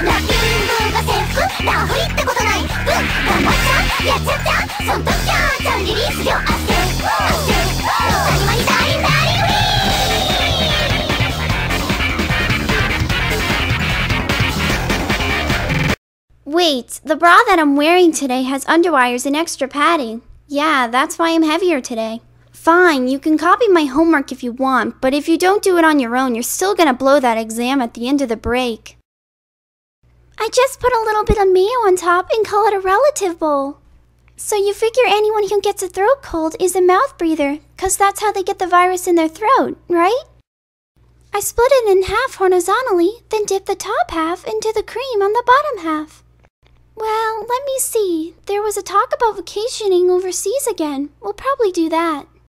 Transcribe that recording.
ラッピングが制服ラフリってことない。頑張っちゃやっちゃったそんときゃちゃんリリース量あって谷間にダリンダリンウィー。 Wait, the bra that I'm wearing today has underwires and extra padding. Yeah, that's why I'm heavier today. Fine, you can copy my homework if you want, but if you don't do it on your own, you're still gonna blow that exam at the end of the break. I just put a little bit of mayo on top and call it a relative bowl. So you figure anyone who gets a throat cold is a mouth breather, 'cause that's how they get the virus in their throat, right? I split it in half horizontally, then dip the top half into the cream on the bottom half. Well, let me see. There was a talk about vacationing overseas again. We'll probably do that.